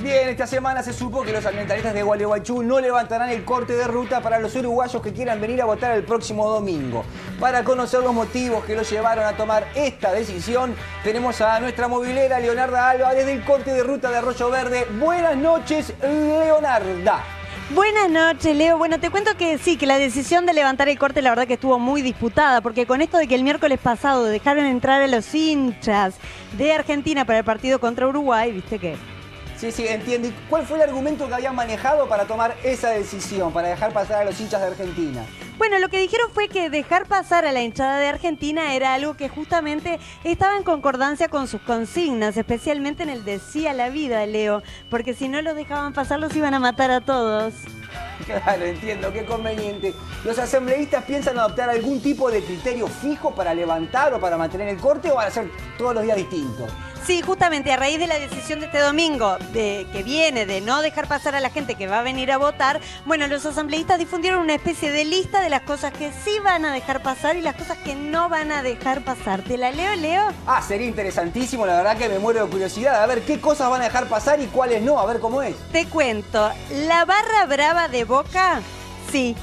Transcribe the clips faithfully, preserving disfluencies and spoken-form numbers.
Bien, esta semana se supo que los ambientalistas de Gualeguaychú no levantarán el corte de ruta para los uruguayos que quieran venir a votar el próximo domingo. Para conocer los motivos que los llevaron a tomar esta decisión, tenemos a nuestra movilera Leonarda Alba desde el corte de ruta de Arroyo Verde. Buenas noches, Leonarda. Buenas noches, Leo. Bueno, te cuento que sí, que la decisión de levantar el corte la verdad que estuvo muy disputada, porque con esto de que el miércoles pasado dejaron entrar a los hinchas de Argentina para el partido contra Uruguay, ¿viste qué? Sí, sí, entiendo. ¿Y cuál fue el argumento que habían manejado para tomar esa decisión, para dejar pasar a los hinchas de Argentina? Bueno, lo que dijeron fue que dejar pasar a la hinchada de Argentina era algo que justamente estaba en concordancia con sus consignas, especialmente en el de sí a la vida, Leo, porque si no los dejaban pasar los iban a matar a todos. Claro, entiendo, qué conveniente. ¿Los asambleístas piensan adoptar algún tipo de criterio fijo para levantar o para mantener el corte o van a ser todos los días distintos? Sí, justamente a raíz de la decisión de este domingo de, que viene de no dejar pasar a la gente que va a venir a votar, bueno, los asambleístas difundieron una especie de lista de las cosas que sí van a dejar pasar y las cosas que no van a dejar pasar. ¿Te la leo, Leo? Ah, sería interesantísimo, la verdad que me muero de curiosidad. A ver qué cosas van a dejar pasar y cuáles no, a ver cómo es. Te cuento, la barra brava de Boca, sí.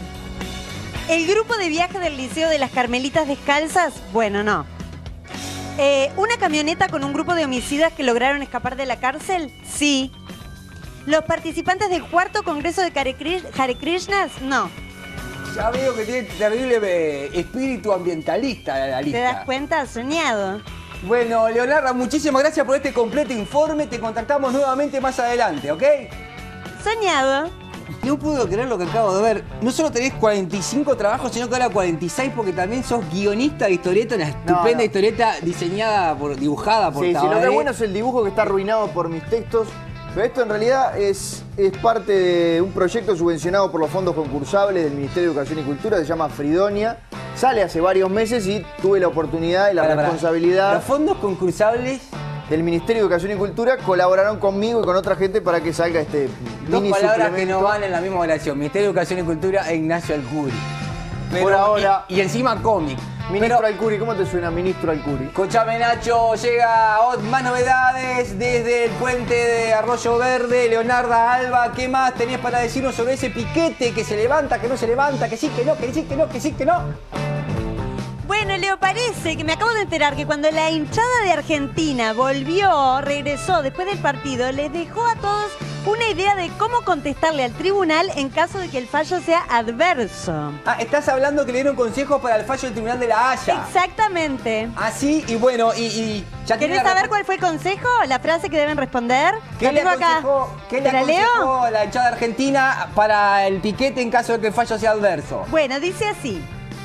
El grupo de viaje del Liceo de las Carmelitas Descalzas, bueno, no. Eh, ¿Una camioneta con un grupo de homicidas que lograron escapar de la cárcel? Sí. ¿Los participantes del cuarto congreso de Hare Krishnas? No. Ya veo que tiene terrible eh, espíritu ambientalista la lista. ¿Te das cuenta? Soñado. Bueno, Leonarda, muchísimas gracias por este completo informe. Te contactamos nuevamente más adelante, ¿ok? Soñado. No puedo creer lo que acabo de ver. No solo tenés cuarenta y cinco trabajos, sino que ahora cuarenta y seis porque también sos guionista de historieta, una estupenda no, no. historieta diseñada, por, dibujada por Sí, Tabaré. sí, lo que bueno es el dibujo que está arruinado por mis textos. Pero esto en realidad es, es parte de un proyecto subvencionado por los fondos concursables del Ministerio de Educación y Cultura, se llama Fridonia. Sale hace varios meses y tuve la oportunidad y la para, responsabilidad... Para. ¿Los fondos concursables...? Del Ministerio de Educación y Cultura colaboraron conmigo y con otra gente para que salga este Dos mini palabras suplemento. que no van en la misma oración. Ministerio de Educación y Cultura e Ignacio Alcuri. Pero, por ahora. Y, y encima cómic. Ministro Pero, Alcuri, ¿cómo te suena Ministro Alcuri? Escuchame, Nacho, llega más novedades desde el puente de Arroyo Verde. Leonarda Alba, ¿qué más tenés para decirnos sobre ese piquete que se levanta, que no se levanta, que sí, que no, que sí, que no, que sí, que no? Bueno, Leo, parece que me acabo de enterar que cuando la hinchada de Argentina volvió, regresó después del partido, les dejó a todos una idea de cómo contestarle al tribunal en caso de que el fallo sea adverso. Ah, estás hablando que le dieron consejos para el fallo del Tribunal de la Haya. Exactamente. Ah, sí, y bueno, y... y ya ¿Querés saber cuál fue el consejo? ¿La frase que deben responder? ¿Qué le aconsejó, ¿qué le aconsejó a la hinchada argentina para el piquete en caso de que el fallo sea adverso? Bueno, dice así.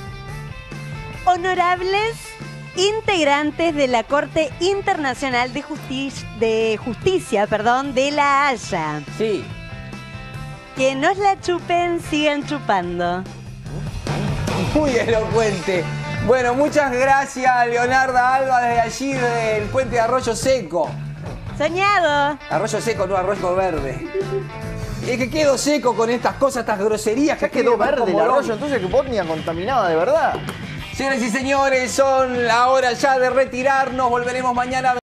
Honorables integrantes de la Corte Internacional de, Justi de Justicia perdón, de La Haya. Sí. Que nos la chupen, sigan chupando. Muy elocuente. Bueno, muchas gracias, Leonarda Alba, desde allí, del puente de Arroyo Seco. Soñado. Arroyo Seco, no Arroyo Verde. Es que quedó seco con estas cosas, estas groserías. Ya que quedó verde el arroyo, entonces que Botnia contaminada de verdad. Señoras y señores, son la hora ya de retirarnos. Volveremos mañana.